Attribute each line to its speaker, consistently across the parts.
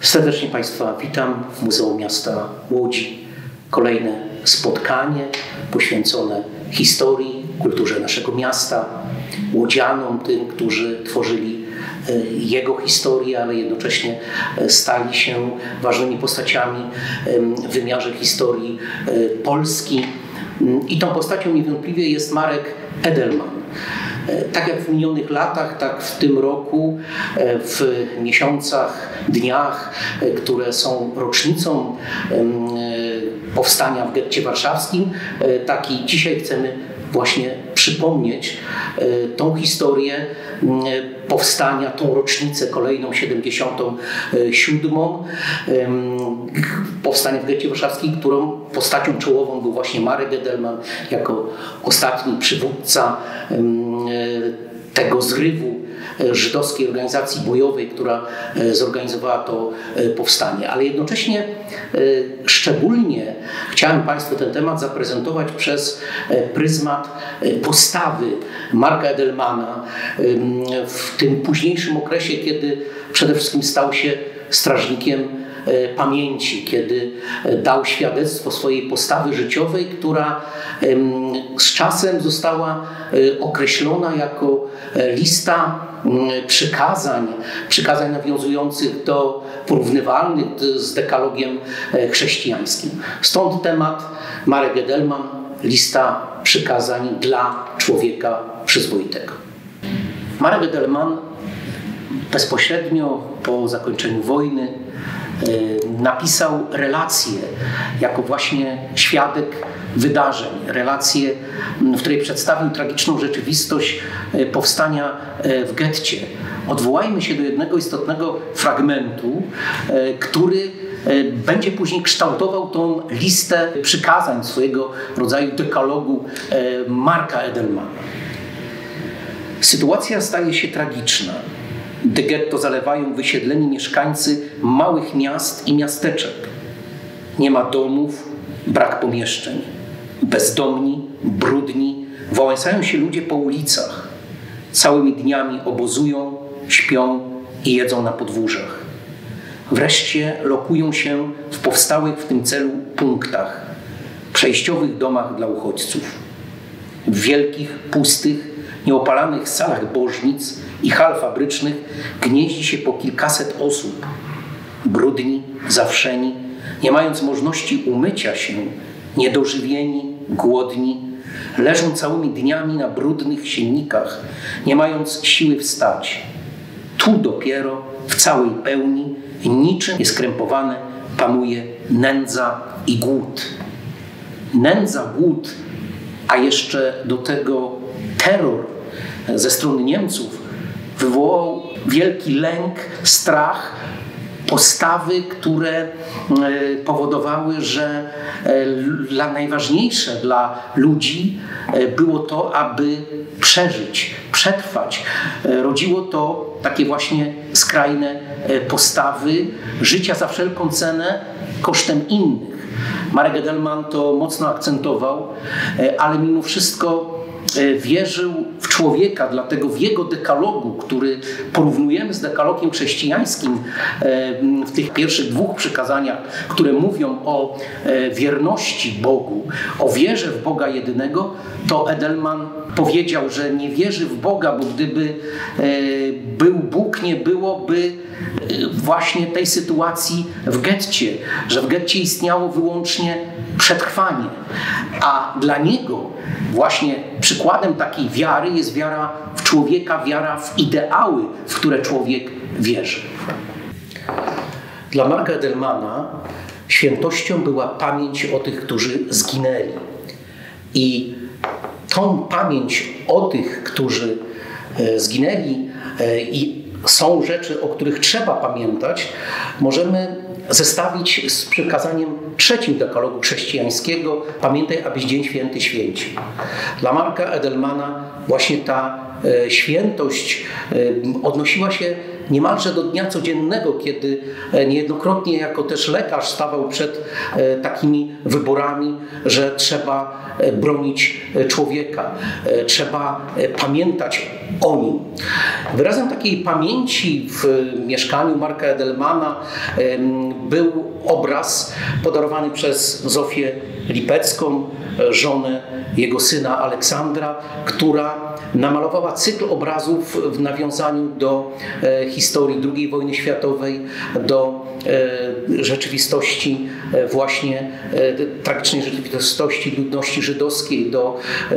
Speaker 1: Serdecznie Państwa witam w Muzeum Miasta Łodzi. Kolejne spotkanie poświęcone historii, kulturze naszego miasta, łodzianom, tym, którzy tworzyli jego historię, ale jednocześnie stali się ważnymi postaciami w wymiarze historii Polski. I tą postacią niewątpliwie jest Marek Edelman. Tak jak w minionych latach, tak w tym roku, w miesiącach, dniach, które są rocznicą powstania w getcie warszawskim, tak i dzisiaj chcemy właśnie przypomnieć tą historię powstania, tą rocznicę kolejną, 77. Powstania w getcie warszawskim, którą postacią czołową był właśnie Marek Edelman jako ostatni przywódca tego zrywu żydowskiej organizacji bojowej, która zorganizowała to powstanie. Ale jednocześnie szczególnie chciałem Państwu ten temat zaprezentować przez pryzmat postawy Marka Edelmana w tym późniejszym okresie, kiedy przede wszystkim stał się strażnikiem pamięci, kiedy dał świadectwo swojej postawy życiowej, która z czasem została określona jako lista przykazań nawiązujących do porównywalnych z dekalogiem chrześcijańskim. Stąd temat Marek Edelman, lista przykazań dla człowieka przyzwoitego. Marek Edelman bezpośrednio po zakończeniu wojny napisał relację jako właśnie świadek wydarzeń, relację, w której przedstawił tragiczną rzeczywistość powstania w getcie. Odwołajmy się do jednego istotnego fragmentu, który będzie później kształtował tą listę przykazań, swojego rodzaju dekalogu Marka Edelmana. Sytuacja staje się tragiczna. Gdy getto zalewają wysiedleni mieszkańcy małych miast i miasteczek. Nie ma domów, brak pomieszczeń. Bezdomni, brudni, wałęsają się ludzie po ulicach. Całymi dniami obozują, śpią i jedzą na podwórzach. Wreszcie lokują się w powstałych w tym celu punktach, przejściowych domach dla uchodźców. W wielkich, pustych, nieopalanych salach bożnic i hal fabrycznych gnieździ się po kilkaset osób. Brudni, zawszeni, nie mając możliwości umycia się, niedożywieni, głodni, leżą całymi dniami na brudnych siennikach, nie mając siły wstać. Tu dopiero w całej pełni, niczym nieskrępowane, panuje nędza i głód. Nędza, głód, a jeszcze do tego terror ze strony Niemców wywołał wielki lęk, strach, postawy, które powodowały, że najważniejsze dla ludzi było to, aby przeżyć, przetrwać. Rodziło to takie właśnie skrajne postawy życia za wszelką cenę kosztem innych. Marek Edelman to mocno akcentował, ale mimo wszystko wierzył w człowieka, dlatego w jego dekalogu, który porównujemy z dekalogiem chrześcijańskim w tych pierwszych dwóch przykazaniach, które mówią o wierności Bogu, o wierze w Boga jedynego, to Edelman powiedział, że nie wierzy w Boga, bo gdyby był Bóg, nie byłoby właśnie tej sytuacji w getcie, że w getcie istniało wyłącznie przetrwanie, a dla niego właśnie przykładem takiej wiary jest wiara w człowieka, wiara w ideały, w które człowiek wierzy. Dla Marka Edelmana świętością była pamięć o tych, którzy zginęli. I tą pamięć o tych, którzy zginęli i są rzeczy, o których trzeba pamiętać, możemy zestawić z przykazaniem trzecim dekalogu chrześcijańskiego: pamiętaj, abyś dzień święty święcił. Dla Marka Edelmana właśnie ta świętość odnosiła się niemalże do dnia codziennego, kiedy niejednokrotnie jako też lekarz stawał przed takimi wyborami, że trzeba bronić człowieka, trzeba pamiętać o nim. Wyrazem takiej pamięci w mieszkaniu Marka Edelmana był obraz podarowany przez Zofię Lipecką, żonę jego syna Aleksandra, która namalowała cykl obrazów w nawiązaniu do historii II wojny światowej, do rzeczywistości właśnie tragicznej rzeczywistości ludności żydowskiej, do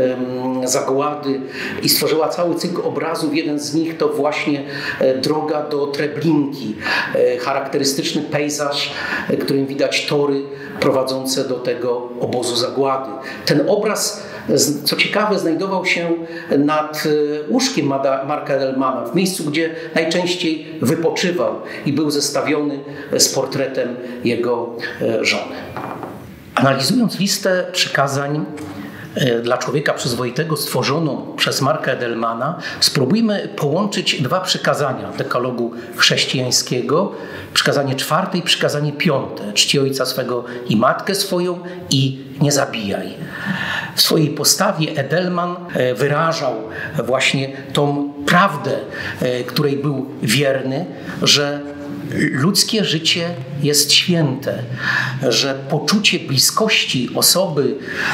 Speaker 1: zagłady i stworzyła cały cykl obrazów. Jeden z nich to właśnie droga do Treblinki, charakterystyczny pejzaż, którym widać tory prowadzące do tego obozu zagłady. Ten obraz, co ciekawe, znajdował się nad łóżkiem Marka Edelmana, w miejscu, gdzie najczęściej wypoczywał i był zestawiony z portretem jego żony. Analizując listę przykazań dla człowieka przyzwoitego stworzoną przez Marka Edelmana, spróbujmy połączyć dwa przykazania dekalogu chrześcijańskiego. Przykazanie 4 i przykazanie 5. Czci ojca swego i matkę swoją i nie zabijaj. W swojej postawie Edelman wyrażał właśnie tą prawdę, której był wierny, że ludzkie życie jest święte, że poczucie bliskości osoby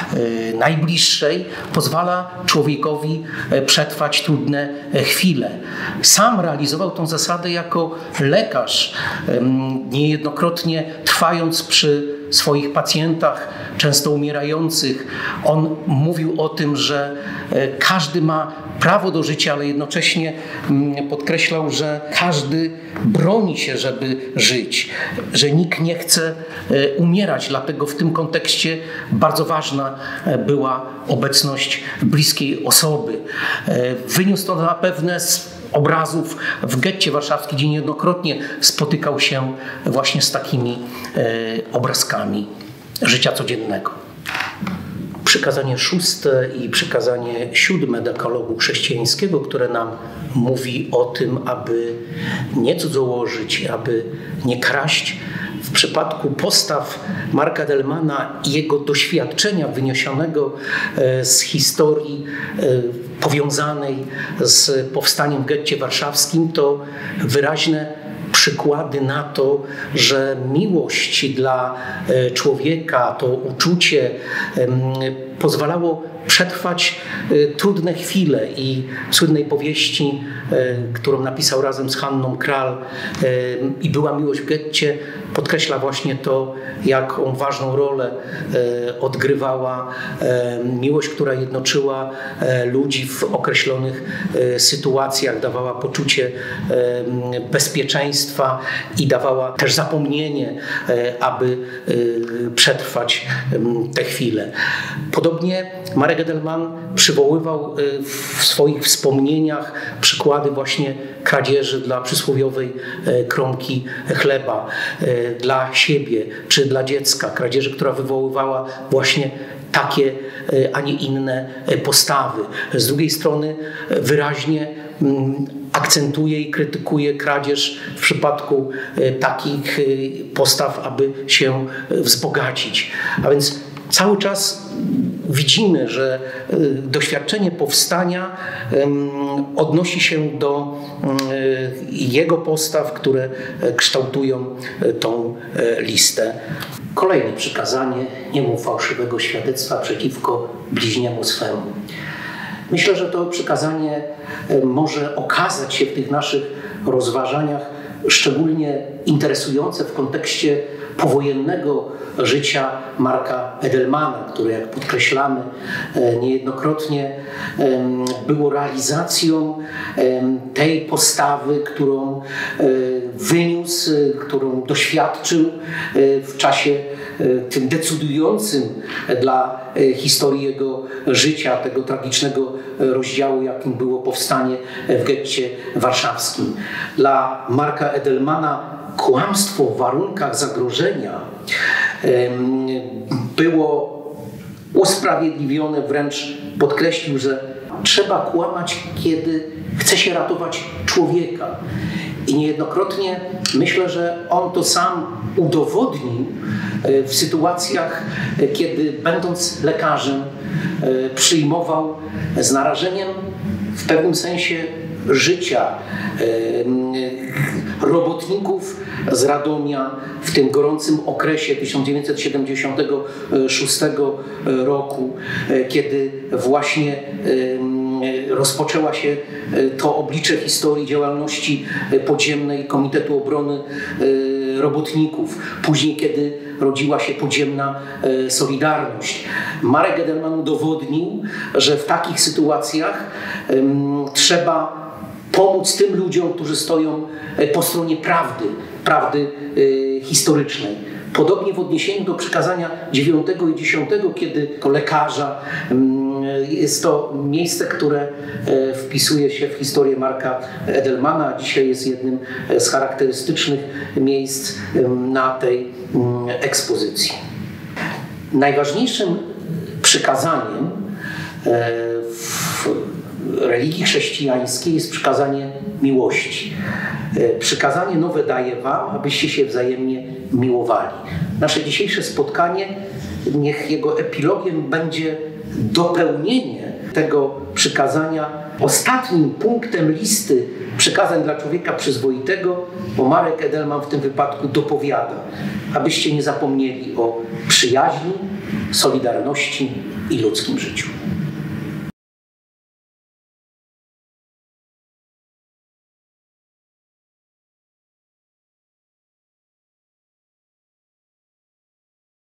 Speaker 1: najbliższej pozwala człowiekowi przetrwać trudne chwile. Sam realizował tę zasadę jako lekarz, niejednokrotnie trwając przy swoich pacjentach, często umierających. On mówił o tym, że każdy ma prawo do życia, ale jednocześnie podkreślał, że każdy broni się, żeby żyć, że nikt nie chce umierać. Dlatego w tym kontekście bardzo ważna była obecność bliskiej osoby. Wyniósł to zapewne z obrazów w getcie warszawskim, gdzie niejednokrotnie spotykał się właśnie z takimi obrazkami życia codziennego. Przykazanie 6 i przykazanie 7 dekalogu chrześcijańskiego, które nam mówi o tym, aby nie cudzołożyć, aby nie kraść. W przypadku postaw Marka Edelmana i jego doświadczenia wyniesionego z historii powiązanej z powstaniem w getcie warszawskim, to wyraźne przykłady na to, że miłość dla człowieka, to uczucie pozwalało przetrwać trudne chwile i w słynnej powieści, którą napisał razem z Hanną Kral, I była miłość w getcie, podkreśla właśnie to, jaką ważną rolę odgrywała miłość, która jednoczyła ludzi w określonych sytuacjach, dawała poczucie bezpieczeństwa i dawała też zapomnienie, aby przetrwać te chwile. Podobnie Marek Edelman przywoływał w swoich wspomnieniach przykłady właśnie kradzieży dla przysłowiowej kromki chleba dla siebie czy dla dziecka. Kradzieży, która wywoływała właśnie takie, a nie inne postawy. Z drugiej strony wyraźnie akcentuje i krytykuje kradzież w przypadku takich postaw, aby się wzbogacić. A więc cały czas widzimy, że doświadczenie powstania odnosi się do jego postaw, które kształtują tą listę. Kolejne przykazanie: nie mów fałszywego świadectwa przeciwko bliźniemu swemu. Myślę, że to przykazanie może okazać się w tych naszych rozważaniach szczególnie interesujące w kontekście powojennego życia Marka Edelmana, które, jak podkreślamy niejednokrotnie, było realizacją tej postawy, którą wyniósł, którą doświadczył w czasie tym decydującym dla historii jego życia, tego tragicznego rozdziału, jakim było powstanie w getcie warszawskim. Dla Marka Edelmana kłamstwo w warunkach zagrożenia było usprawiedliwione, wręcz podkreślił, że trzeba kłamać, kiedy chce się ratować człowieka. I niejednokrotnie myślę, że on to sam udowodnił w sytuacjach, kiedy będąc lekarzem przyjmował z narażeniem w pewnym sensie życia robotników z Radomia w tym gorącym okresie 1976 roku, kiedy właśnie rozpoczęła się to oblicze historii działalności podziemnej Komitetu Obrony Robotników. Później, kiedy rodziła się podziemna Solidarność. Marek Edelman udowodnił, że w takich sytuacjach trzeba pomóc tym ludziom, którzy stoją po stronie prawdy historycznej. Podobnie w odniesieniu do przykazania 9 i 10, kiedy jako lekarza jest to miejsce, które wpisuje się w historię Marka Edelmana, a dzisiaj jest jednym z charakterystycznych miejsc na tej ekspozycji. Najważniejszym przykazaniem w religii chrześcijańskiej jest przykazanie miłości. Przykazanie nowe daję wam, abyście się wzajemnie miłowali. Nasze dzisiejsze spotkanie, niech jego epilogiem będzie dopełnienie tego przykazania ostatnim punktem listy przykazań dla człowieka przyzwoitego, bo Marek Edelman w tym wypadku dopowiada, abyście nie zapomnieli o przyjaźni, solidarności i ludzkim życiu.